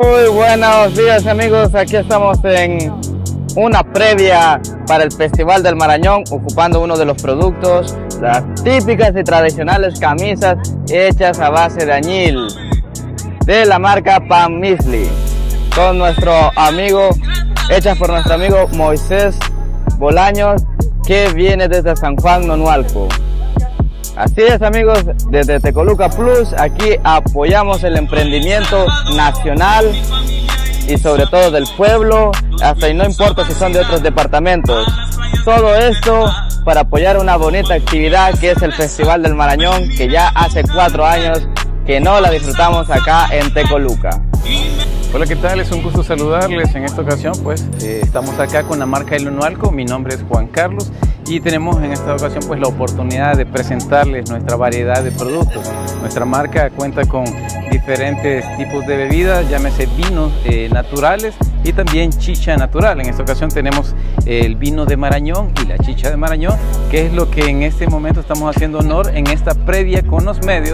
Muy buenos días amigos, aquí estamos en una previa para el Festival del Marañón, ocupando uno de los productos, las típicas y tradicionales camisas hechas a base de añil de la marca Pan Misli, con nuestro amigo, hechas por nuestro amigo Moisés Bolaños, que viene desde San Juan, Nonualco. Así es amigos, desde Tecoluca Plus, aquí apoyamos el emprendimiento nacional y sobre todo del pueblo, hasta y no importa si son de otros departamentos. Todo esto para apoyar una bonita actividad que es el Festival del Marañón, que ya hace 4 años que no la disfrutamos acá en Tecoluca. Hola, ¿qué tal? Es un gusto saludarles. En esta ocasión pues estamos acá con la marca El Nonualco. Mi nombre es Juan Carlos y tenemos en esta ocasión pues la oportunidad de presentarles nuestra variedad de productos. Nuestra marca cuenta con diferentes tipos de bebidas, llámese vinos naturales y también chicha natural. En esta ocasión tenemos el vino de Marañón y la chicha de Marañón, que es lo que en este momento estamos haciendo honor en esta previa con los medios.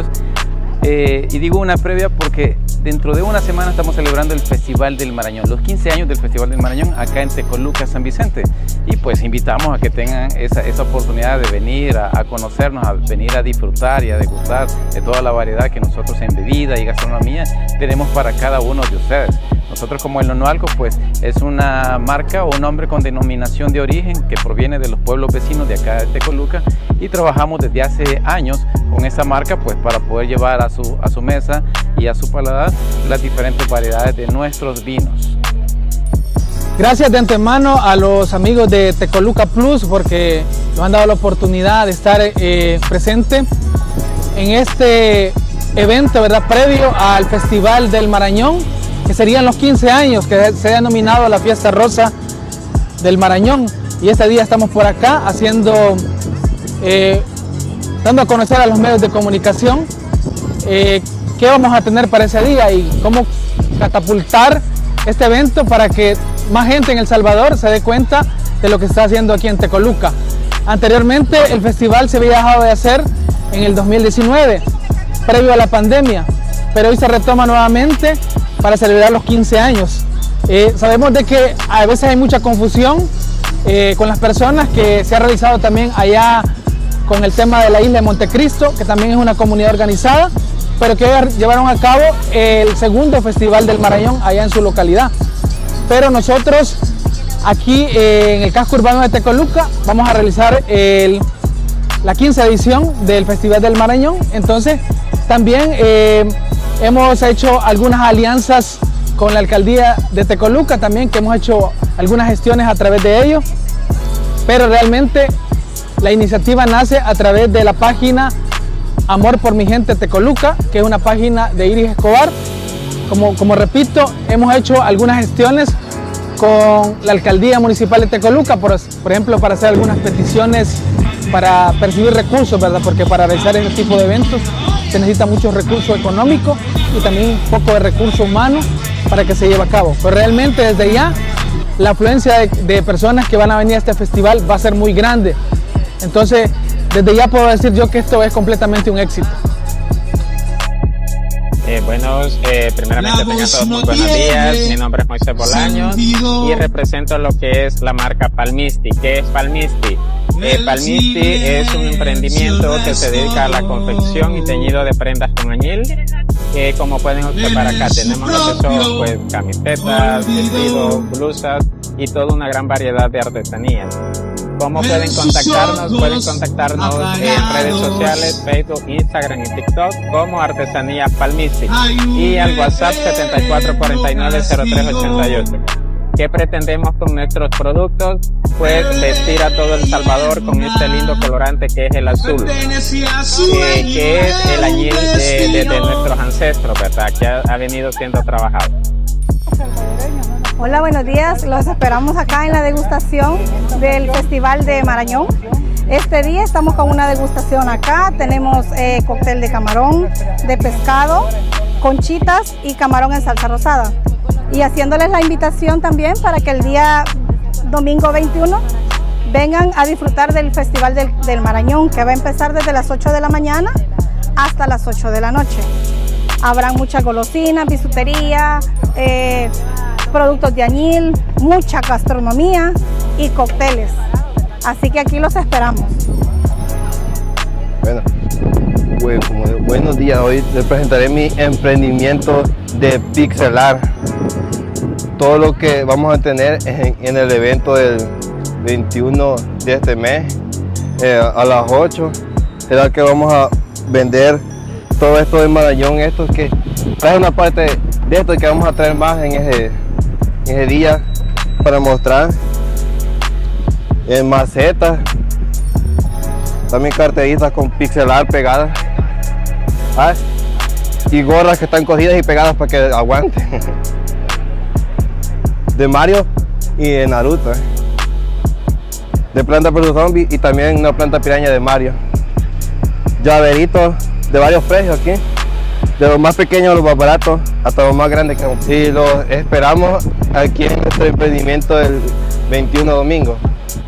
Y digo una previa porque dentro de una semana estamos celebrando el Festival del Marañón, los 15 años del Festival del Marañón acá en Tecoluca, San Vicente. Y pues invitamos a que tengan esa oportunidad de venir a conocernos, a venir a disfrutar y a degustar de toda la variedad que nosotros en bebida y gastronomía tenemos para cada uno de ustedes. Nosotros como El Nonualco pues es una marca o un nombre con denominación de origen que proviene de los pueblos vecinos de acá de Tecoluca, y trabajamos desde hace años con esa marca pues para poder llevar a su mesa y a su paladar las diferentes variedades de nuestros vinos. Gracias de antemano a los amigos de Tecoluca Plus porque nos han dado la oportunidad de estar presente en este evento, ¿verdad?, previo al Festival del Marañón, que serían los 15 años que se ha denominado la Fiesta Rosa del Marañón. Y este día estamos por acá dando a conocer a los medios de comunicación qué vamos a tener para ese día y cómo catapultar este evento para que más gente en El Salvador se dé cuenta de lo que está haciendo aquí en Tecoluca. Anteriormente el festival se había dejado de hacer en el 2019, previo a la pandemia, pero hoy se retoma nuevamente para celebrar los 15 años. Sabemos de que a veces hay mucha confusión con las personas, que se ha realizado también allá con el tema de la isla de Montecristo, que también es una comunidad organizada, pero que llevaron a cabo el segundo Festival del Marañón allá en su localidad. Pero nosotros aquí en el casco urbano de Tecoluca vamos a realizar la 15ª edición del Festival del Marañón. Entonces también hemos hecho algunas alianzas con la alcaldía de Tecoluca también, que hemos hecho algunas gestiones a través de ellos, pero realmente la iniciativa nace a través de la página Amor por mi gente Tecoluca, que es una página de Iris Escobar. Como repito, hemos hecho algunas gestiones con la alcaldía municipal de Tecoluca, por ejemplo, para hacer algunas peticiones para percibir recursos, ¿verdad?, porque para realizar este tipo de eventos se necesita mucho recurso económico y también un poco de recurso humano para que se lleve a cabo. Pero realmente desde ya la afluencia de personas que van a venir a este festival va a ser muy grande. Entonces desde ya puedo decir yo que esto es completamente un éxito. Primeramente tengan todos muy buenos días. Mi nombre es Moisés Bolaños y represento lo que es la marca Pan Misli. ¿Qué es Pan Misli? Pan Misli es un emprendimiento que se dedica a la confección y teñido de prendas con añil. Como pueden observar acá tenemos lo que son pues camisetas, vestidos, blusas y toda una gran variedad de artesanías. ¿Cómo pueden contactarnos? Pueden contactarnos en redes sociales, Facebook, Instagram y TikTok como Artesanías Pan Misli, y al WhatsApp 74490388. ¿Qué pretendemos con nuestros productos? Pues vestir a todo El Salvador con este lindo colorante que es el azul, que es el añil de nuestros ancestros, ¿verdad?, que ha venido siendo trabajado. Hola, buenos días. Los esperamos acá en la degustación del Festival de Marañón. Este día estamos con una degustación acá. Tenemos cóctel de camarón, de pescado, conchitas y camarón en salsa rosada. Y haciéndoles la invitación también para que el día domingo 21 vengan a disfrutar del Festival del Marañón, que va a empezar desde las 8 de la mañana hasta las 8 de la noche. Habrán muchas golosinas, bisutería, productos de añil, mucha gastronomía y cócteles. Así que aquí los esperamos. Bueno, pues, buenos días. Hoy les presentaré mi emprendimiento de pixel art. Todo lo que vamos a tener en el evento del 21 de este mes a las 8. Será que vamos a vender todo esto de Marañón. Esto que trae una parte de esto que vamos a traer más en ese día para mostrar. En macetas, también carteritas con pixel art pegadas, y gorras que están cosidas y pegadas para que aguanten. De Mario y de Naruto, de Planta vs Zombie, y también una planta piraña de Mario. Llaveritos de varios precios aquí, de los más pequeños a los más baratos hasta los más grandes. Y los esperamos aquí en nuestro emprendimiento del 21 domingo.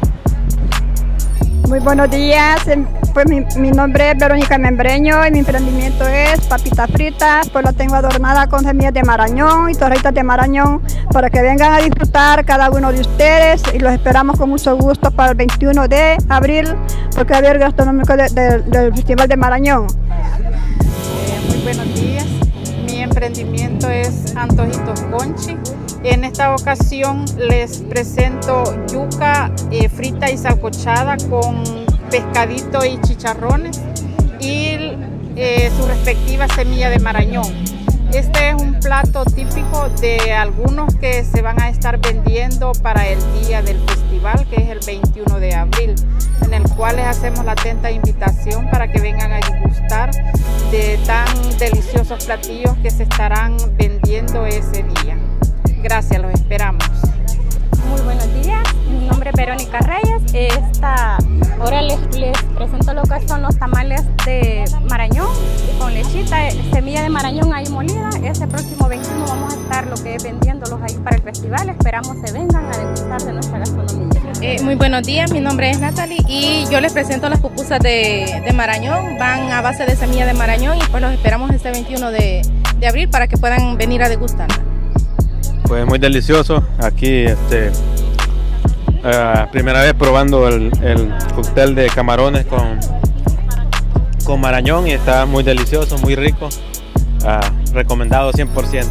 Muy buenos días, pues mi nombre es Verónica Membreño y mi emprendimiento es papitas fritas, pues lo tengo adornada con semillas de marañón y torritas de marañón para que vengan a disfrutar cada uno de ustedes, y los esperamos con mucho gusto para el 21 de abril, porque va a haber gastronómico del Festival de Marañón. Muy buenos días, mi emprendimiento es Antojitos Conchi. En esta ocasión les presento yuca frita y sancochada con pescadito y chicharrones y su respectiva semilla de marañón. Este es un plato típico de algunos que se van a estar vendiendo para el día del festival, que es el 21 de abril, en el cual les hacemos la atenta invitación para que vengan a degustar de tan deliciosos platillos que se estarán vendiendo ese día. Gracias, los esperamos. Muy buenos días, mi nombre es Verónica Reyes. Ahora les presento lo que son los tamales de marañón con lechita, semilla de marañón ahí molida. Este próximo 21 vamos a estar lo que es vendiéndolos ahí para el festival. Esperamos se vengan a degustar de nuestra gastronomía. Muy buenos días, mi nombre es Natalie y yo les presento las pupusas de marañón. Van a base de semilla de marañón y pues los esperamos este 21 de abril para que puedan venir a degustarla. Pues muy delicioso, aquí primera vez probando el cóctel de camarones con marañón y está muy delicioso, muy rico, recomendado 100%.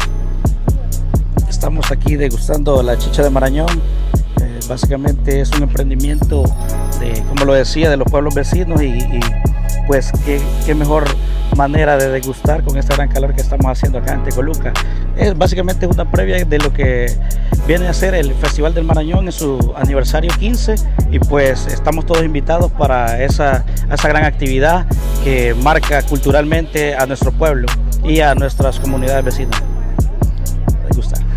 Estamos aquí degustando la chicha de marañón. Básicamente es un emprendimiento de, como lo decía, de los pueblos vecinos y pues qué mejor manera de degustar con esta gran calor que estamos haciendo acá en Tecoluca. Es básicamente una previa de lo que viene a ser el Festival del Marañón en su aniversario 15 y pues estamos todos invitados para esa gran actividad que marca culturalmente a nuestro pueblo y a nuestras comunidades vecinas. Degustar.